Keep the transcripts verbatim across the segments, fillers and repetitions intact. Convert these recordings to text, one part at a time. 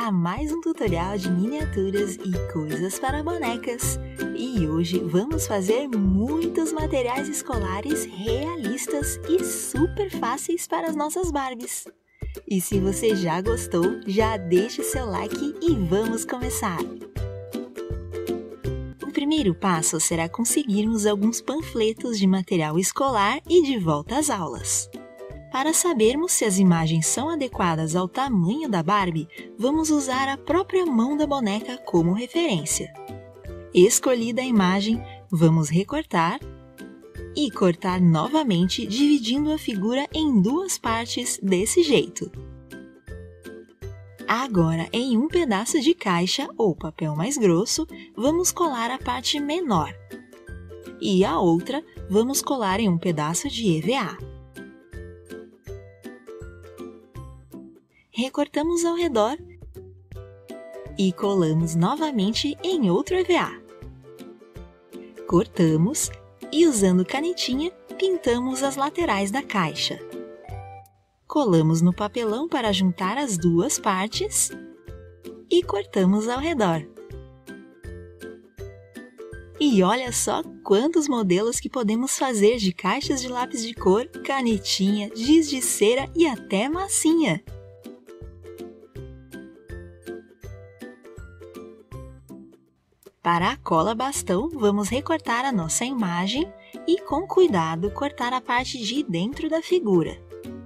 a mais um tutorial de miniaturas e coisas para bonecas. E hoje vamos fazer muitos materiais escolares realistas e super fáceis para as nossas Barbies. E se você já gostou, já deixe o seu like e vamos começar! O primeiro passo será conseguirmos alguns panfletos de material escolar e de volta às aulas. Para sabermos se as imagens são adequadas ao tamanho da Barbie, vamos usar a própria mão da boneca como referência. Escolhida a imagem, vamos recortar e cortar novamente, dividindo a figura em duas partes desse jeito. Agora, em um pedaço de caixa ou papel mais grosso, vamos colar a parte menor. E a outra, vamos colar em um pedaço de E V A. Recortamos ao redor e colamos novamente em outro E V A. Cortamos e, usando canetinha, pintamos as laterais da caixa. Colamos no papelão para juntar as duas partes e cortamos ao redor. E olha só quantos modelos que podemos fazer de caixas de lápis de cor, canetinha, giz de cera e até massinha! Para a cola bastão, vamos recortar a nossa imagem e, com cuidado, cortar a parte de dentro da figura.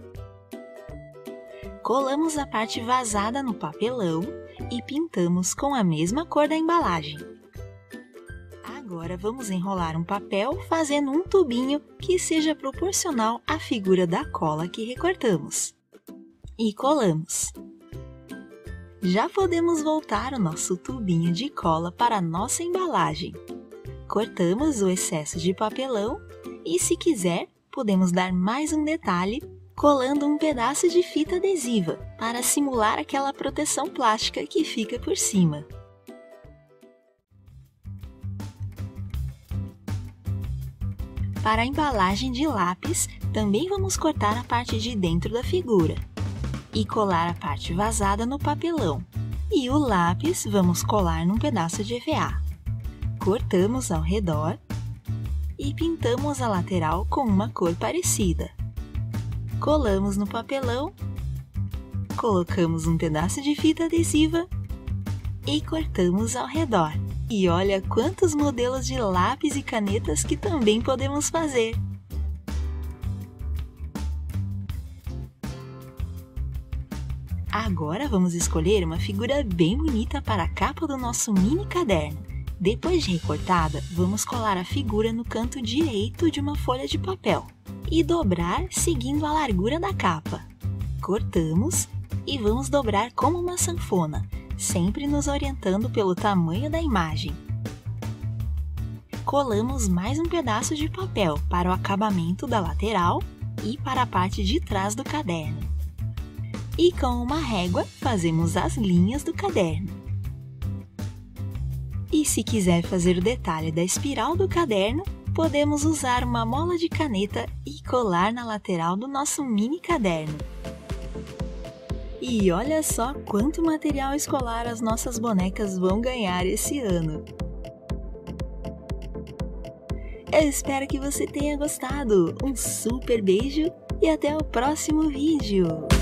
Colamos a parte vazada no papelão e pintamos com a mesma cor da embalagem. Agora vamos enrolar um papel fazendo um tubinho que seja proporcional à figura da cola que recortamos. E colamos. Já podemos voltar o nosso tubinho de cola para a nossa embalagem. Cortamos o excesso de papelão e, se quiser, podemos dar mais um detalhe colando um pedaço de fita adesiva para simular aquela proteção plástica que fica por cima. Para a embalagem de lápis, também vamos cortar a parte de dentro da figura e colar a parte vazada no papelão. E o lápis vamos colar num pedaço de E V A. Cortamos ao redor e pintamos a lateral com uma cor parecida. Colamos no papelão, colocamos um pedaço de fita adesiva e cortamos ao redor. E olha quantos modelos de lápis e canetas que também podemos fazer! Agora vamos escolher uma figura bem bonita para a capa do nosso mini caderno. Depois de recortada, vamos colar a figura no canto direito de uma folha de papel e dobrar seguindo a largura da capa. Cortamos e vamos dobrar como uma sanfona, sempre nos orientando pelo tamanho da imagem. Colamos mais um pedaço de papel para o acabamento da lateral e para a parte de trás do caderno. E com uma régua fazemos as linhas do caderno. E se quiser fazer o detalhe da espiral do caderno, podemos usar uma mola de caneta e colar na lateral do nosso mini caderno. E olha só quanto material escolar as nossas bonecas vão ganhar esse ano! Eu espero que você tenha gostado! Um super beijo e até o próximo vídeo!